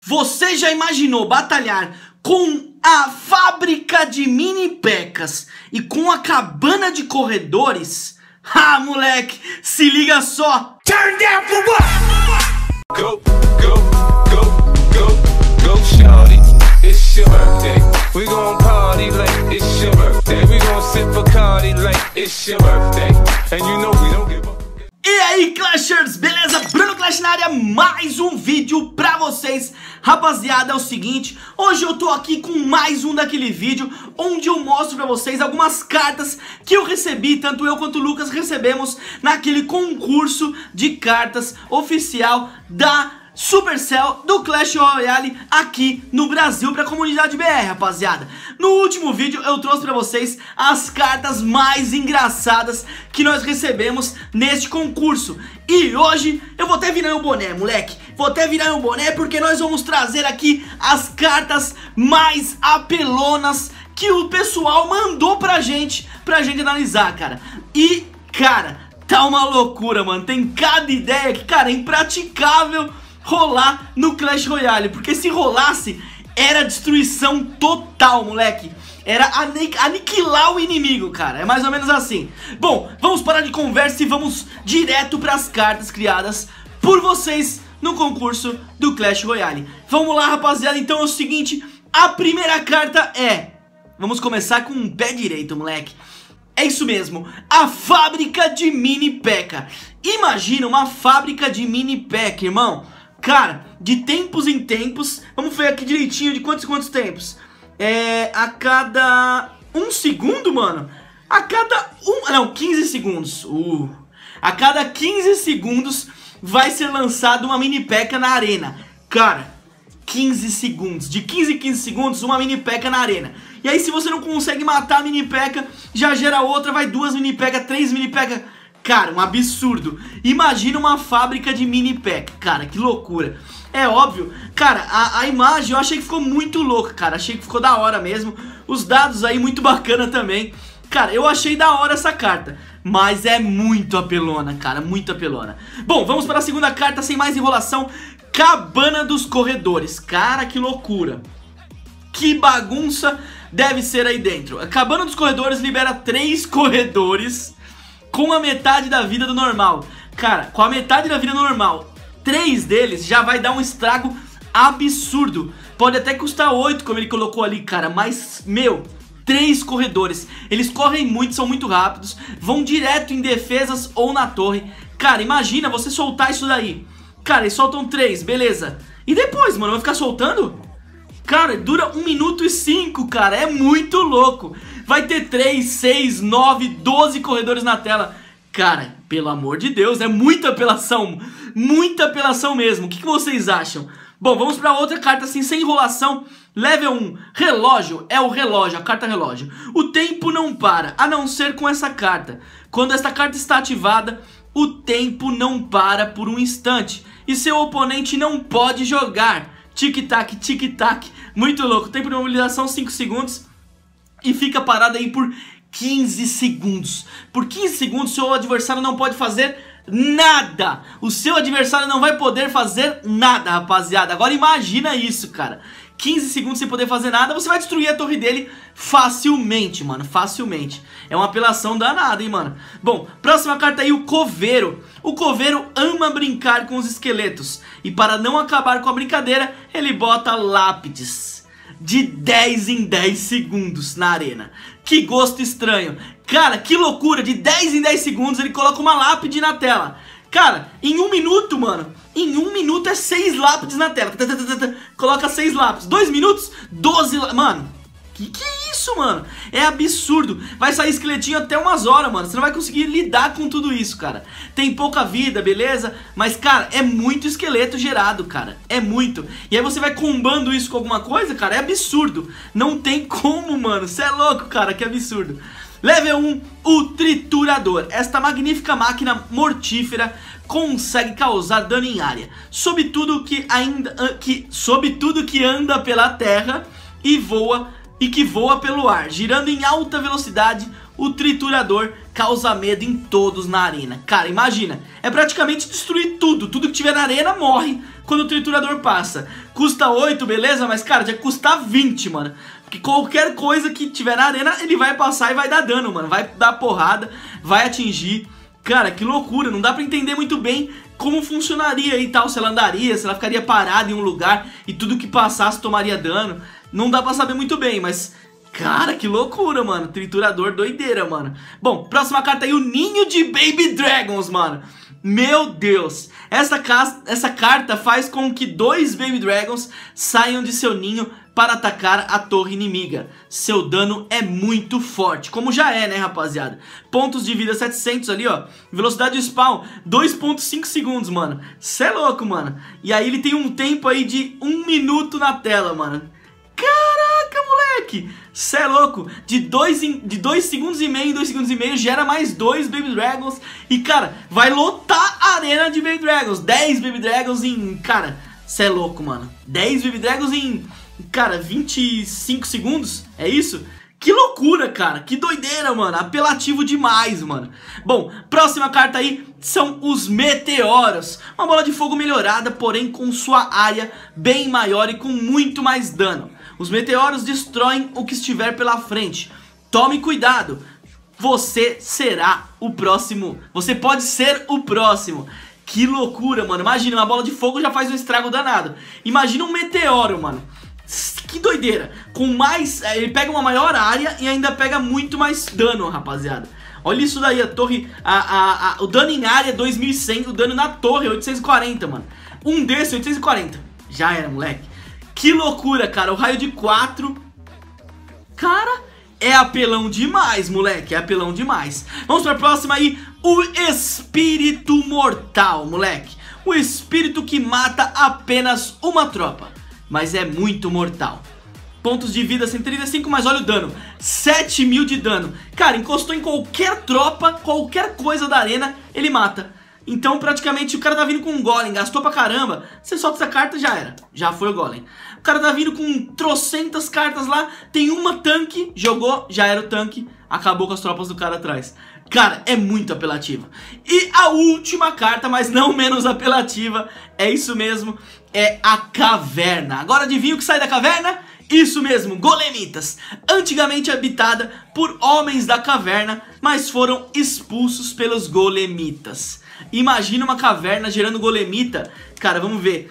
Você já imaginou batalhar com a fábrica de mini pechas e com a cabana de corredores? Ah, moleque, se liga só! Turn down for what? Go, go, go, go, go, shawty. It's your birthday. We gon' party like it's your birthday. We gon' sip Bacardi like it's your birthday. And you know we don't give up. E aí, Clashers, beleza? Bruno Clash na área, mais um vídeo pra vocês. Rapaziada, é o seguinte, hoje eu tô aqui com mais um daquele vídeo onde eu mostro pra vocês algumas cartas que eu recebi, tanto eu quanto o Lucas recebemos naquele concurso de cartas oficial da Supercell do Clash Royale aqui no Brasil pra comunidade BR, rapaziada. No último vídeo eu trouxe pra vocês as cartas mais engraçadas que nós recebemos neste concurso. E hoje eu vou até virar meu boné, moleque. Vou até virar meu boné porque nós vamos trazer aqui as cartas mais apelonas que o pessoal mandou pra gente analisar, cara. E, cara, tá uma loucura, mano. Tem cada ideia que, cara, é impraticável rolar no Clash Royale, porque se rolasse era destruição total, moleque. Era aniquilar o inimigo, cara. É mais ou menos assim. Bom, vamos parar de conversa e vamos direto para as cartas criadas por vocês no concurso do Clash Royale. Vamos lá, rapaziada. Então é o seguinte, a primeira carta é... Vamos começar com um pé direito, moleque. É isso mesmo, a fábrica de mini pecha. Imagina uma fábrica de mini pecha, irmão. Cara, de tempos em tempos, vamos ver aqui direitinho de quantos tempos. A cada 1 segundo, mano. A cada 15 segundos. A cada 15 segundos vai ser lançada uma mini pecha na arena. Cara, 15 segundos. De 15 em 15 segundos, uma mini pecha na arena. E aí se você não consegue matar a mini pecha, já gera outra, vai 2 mini pecha, 3 mini pecha. Cara, um absurdo. Imagina uma fábrica de mini pecha. Cara, que loucura. É óbvio. Cara, a imagem eu achei que ficou muito louca, cara. Achei que ficou da hora mesmo. Os dados aí muito bacana também. Cara, eu achei da hora essa carta. Mas é muito apelona, cara. Muito apelona. Bom, vamos para a segunda carta sem mais enrolação. Cabana dos Corredores. Cara, que loucura. Que bagunça deve ser aí dentro. A Cabana dos Corredores libera 3 corredores com a metade da vida do normal. Cara, com a metade da vida normal, 3 deles já vai dar um estrago absurdo. Pode até custar 8, como ele colocou ali, cara. Mas, meu, 3 corredores. Eles correm muito, são muito rápidos. Vão direto em defesas ou na torre. Cara, imagina você soltar isso daí. Cara, eles soltam 3, beleza. E depois, mano, vai ficar soltando? Cara, dura 1 minuto e 5, cara. É muito louco. Vai ter 3, 6, 9, 12 corredores na tela. Cara, pelo amor de Deus, é muita apelação. Muita apelação mesmo. O que vocês acham? Bom, vamos para outra carta assim, sem enrolação. Level 1, relógio. É o relógio, a carta relógio. O tempo não para, a não ser com essa carta. Quando esta carta está ativada, o tempo não para por um instante. E seu oponente não pode jogar. Tic-tac, tic-tac. Muito louco. Tempo de mobilização 5 segundos. E fica parado aí por 15 segundos. Por 15 segundos seu adversário não pode fazer nada. O seu adversário não vai poder fazer nada, rapaziada. Agora imagina isso, cara. 15 segundos sem poder fazer nada, você vai destruir a torre dele facilmente, mano, facilmente. É uma apelação danada, hein, mano. Bom, próxima carta aí, o Coveiro. O Coveiro ama brincar com os esqueletos. E para não acabar com a brincadeira, ele bota lápides de 10 em 10 segundos na arena. Que gosto estranho. Cara, que loucura, de 10 em 10 segundos ele coloca uma lápide na tela. Cara, em 1 minuto, mano, em 1 minuto é 6 lápides na tela. Coloca 6 lápides. 2 minutos, 12 lápides. Mano, que é isso, mano? É absurdo. Vai sair esqueletinho até umas horas, mano. Você não vai conseguir lidar com tudo isso, cara. Tem pouca vida, beleza? Mas, cara, é muito esqueleto gerado, cara. É muito. E aí você vai combando isso com alguma coisa, cara. É absurdo. Não tem como, mano. Você é louco, cara. Que absurdo. Level 1, o Triturador. Esta magnífica máquina mortífera consegue causar dano em área. Sob tudo que anda pela terra e que voa pelo ar, girando em alta velocidade o triturador causa medo em todos na arena. Cara, imagina, é praticamente destruir tudo. Tudo que tiver na arena morre quando o triturador passa. Custa 8, beleza? Mas, cara, tinha que custar 20, mano. Porque qualquer coisa que tiver na arena, ele vai passar e vai dar dano, mano. Vai dar porrada, vai atingir. Cara, que loucura, não dá pra entender muito bem como funcionaria e tal. Se ela andaria, se ela ficaria parada em um lugar e tudo que passasse tomaria dano. Não dá pra saber muito bem, mas... cara, que loucura, mano. Triturador doideira, mano. Bom, próxima carta aí, o Ninho de Baby Dragons, mano. Meu Deus. Essa carta faz com que 2 Baby Dragons saiam de seu ninho para atacar a torre inimiga. Seu dano é muito forte, como já é, né, rapaziada? Pontos de vida 700 ali, ó. Velocidade de spawn 2.5 segundos, mano. Cê é louco, mano. E aí ele tem um tempo aí de 1 minuto na tela, mano. Caraca, moleque! Cê é louco! De 2 segundos e meio em 2 segundos e meio gera mais 2 Baby Dragons. E, cara, vai lotar a arena de Baby Dragons. 10 Baby Dragons em... cara, cê é louco, mano. 10 Baby Dragons em... cara, 25 segundos? É isso? Que loucura, cara. Que doideira, mano. Apelativo demais, mano. Bom, próxima carta aí são os Meteoros. Uma bola de fogo melhorada, porém com sua área bem maior e com muito mais dano. Os Meteoros destroem o que estiver pela frente. Tome cuidado. Você será o próximo. Você pode ser o próximo. Que loucura, mano. Imagina, uma bola de fogo já faz um estrago danado. Imagina um meteoro, mano. Que doideira. Com mais... ele pega uma maior área e ainda pega muito mais dano, rapaziada. Olha isso daí, a torre... o dano em área é 2100, o dano na torre é 840, mano. Um desse, 840. Já era, moleque. Que loucura, cara. O raio de 4... cara, é apelão demais, moleque. É apelão demais. Vamos pra próxima aí. O Espírito Mortal, moleque. O espírito que mata apenas uma tropa, mas é muito mortal. Pontos de vida 135, mas olha o dano, 7.000 de dano. Cara, encostou em qualquer tropa, qualquer coisa da arena, ele mata. Então praticamente o cara tá vindo com um golem, gastou pra caramba, você solta essa carta, já era, já foi o golem. O cara tá vindo com trocentas cartas lá, tem uma tanque, jogou, já era o tanque, acabou com as tropas do cara atrás. Cara, é muito apelativa. E a última carta, mas não menos apelativa, é isso mesmo, é a Caverna. Agora adivinha o que sai da caverna? Isso mesmo, golemitas. Antigamente habitada por homens da caverna, mas foram expulsos pelos golemitas. Imagina uma caverna gerando golemita. Cara, vamos ver.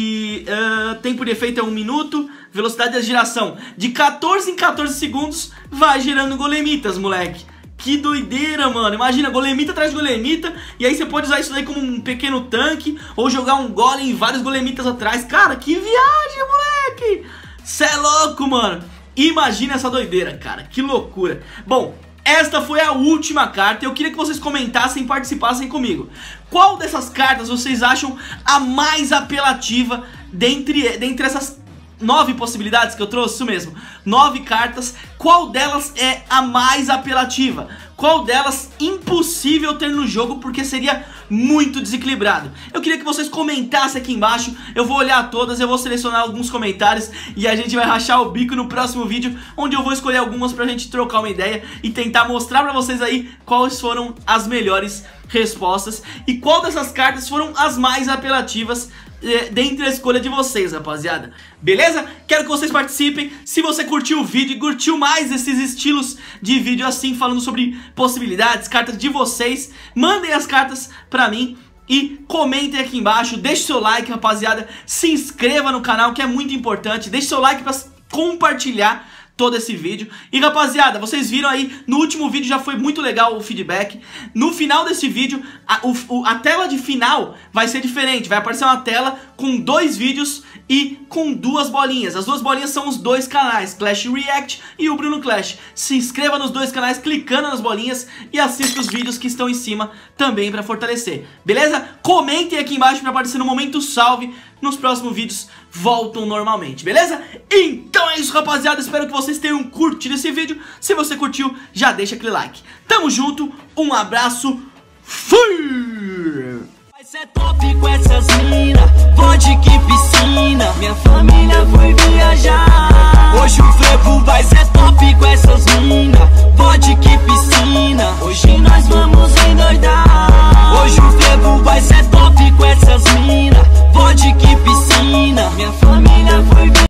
Tempo de efeito é 1 minuto. Velocidade de geração de 14 em 14 segundos. Vai gerando golemitas, moleque. Que doideira, mano. Imagina, golemita atrás de golemita. E aí você pode usar isso daí como um pequeno tanque, ou jogar um golem e vários golemitas atrás. Cara, que viagem, moleque. Cê é louco, mano. Imagina essa doideira, cara. Que loucura. Bom, esta foi a última carta. Eu queria que vocês comentassem e participassem comigo. Qual dessas cartas vocês acham a mais apelativa dentre essas 9 possibilidades que eu trouxe? Isso mesmo, 9 cartas. Qual delas é a mais apelativa? Qual delas impossível ter no jogo porque seria muito desequilibrado? Eu queria que vocês comentassem aqui embaixo. Eu vou olhar todas, eu vou selecionar alguns comentários e a gente vai rachar o bico no próximo vídeo, onde eu vou escolher algumas pra gente trocar uma ideia e tentar mostrar pra vocês aí quais foram as melhores respostas e qual dessas cartas foram as mais apelativas dentre a escolha de vocês, rapaziada. Beleza? Quero que vocês participem. Se você curtiu o vídeo e curtiu mais esses estilos de vídeo assim, falando sobre possibilidades, cartas de vocês, mandem as cartas pra mim e comentem aqui embaixo. Deixe seu like, rapaziada. Se inscreva no canal, que é muito importante. Deixe seu like pra compartilhar todo esse vídeo. E rapaziada, vocês viram aí, no último vídeo já foi muito legal o feedback. No final desse vídeo, a tela de final vai ser diferente. Vai aparecer uma tela com 2 vídeos e com 2 bolinhas. As 2 bolinhas são os 2 canais, Clash React e o Bruno Clash. Se inscreva nos 2 canais clicando nas bolinhas e assista os vídeos que estão em cima também pra fortalecer. Beleza? Comentem aqui embaixo pra aparecer no momento salve. Nos próximos vídeos voltam normalmente, beleza? Então é isso, rapaziada. Espero que vocês tenham curtido esse vídeo. Se você curtiu, já deixa aquele like. Tamo junto, um abraço, fui! Vai ser top com essas mina, vodka e piscina. Minha família